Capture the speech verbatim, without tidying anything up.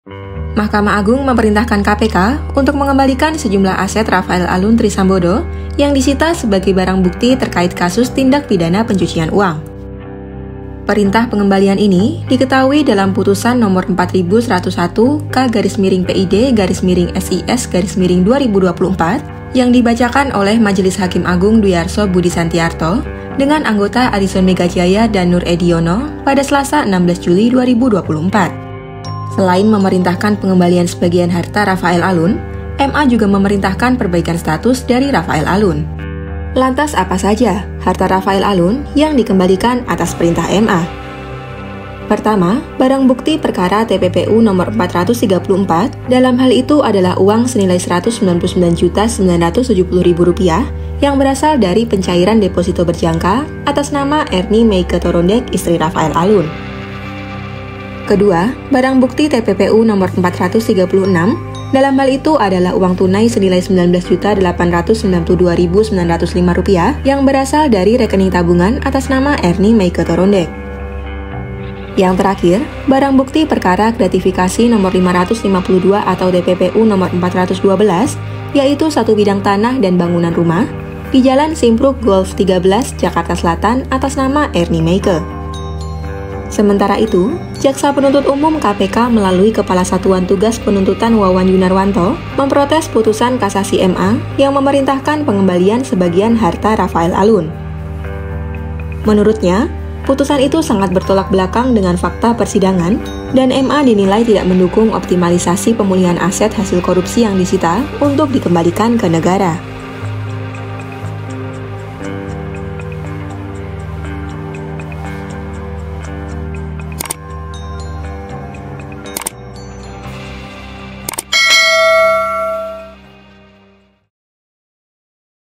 Mahkamah Agung memerintahkan K P K untuk mengembalikan sejumlah aset Rafael Alun Trisambodo yang disita sebagai barang bukti terkait kasus tindak pidana pencucian uang. Perintah pengembalian ini diketahui dalam putusan nomor empat ribu seratus satu K garis miring P I D garis miring S I S garis miring dua ribu dua puluh empat yang dibacakan oleh Majelis Hakim Agung Duyarso Budi Santiarto dengan anggota Adison Megajaya dan Nur Ediono pada Selasa enam belas Juli dua ribu dua puluh empat. Selain memerintahkan pengembalian sebagian harta Rafael Alun, M A juga memerintahkan perbaikan status dari Rafael Alun. Lantas apa saja harta Rafael Alun yang dikembalikan atas perintah M A? Pertama, barang bukti perkara T P P U nomor empat ratus tiga puluh empat, dalam hal itu adalah uang senilai seratus sembilan puluh sembilan juta sembilan ratus tujuh puluh ribu rupiah yang berasal dari pencairan deposito berjangka atas nama Ernie Meike Torondek, istri Rafael Alun. Kedua, barang bukti T P P U nomor empat ratus tiga puluh enam, dalam hal itu adalah uang tunai senilai sembilan belas juta delapan ratus sembilan puluh dua ribu sembilan ratus lima rupiah yang berasal dari rekening tabungan atas nama Ernie Meike Torondek. Yang terakhir, barang bukti perkara gratifikasi nomor lima ratus lima puluh dua atau D P P U nomor empat ratus dua belas, yaitu satu bidang tanah dan bangunan rumah di Jalan Simpruk Golf tiga belas, Jakarta Selatan atas nama Ernie Meike. Sementara itu, Jaksa Penuntut Umum K P K melalui Kepala Satuan Tugas Penuntutan Wawan Yunarwanto memprotes putusan kasasi M A yang memerintahkan pengembalian sebagian harta Rafael Alun. Menurutnya, putusan itu sangat bertolak belakang dengan fakta persidangan dan M A dinilai tidak mendukung optimalisasi pemulihan aset hasil korupsi yang disita untuk dikembalikan ke negara.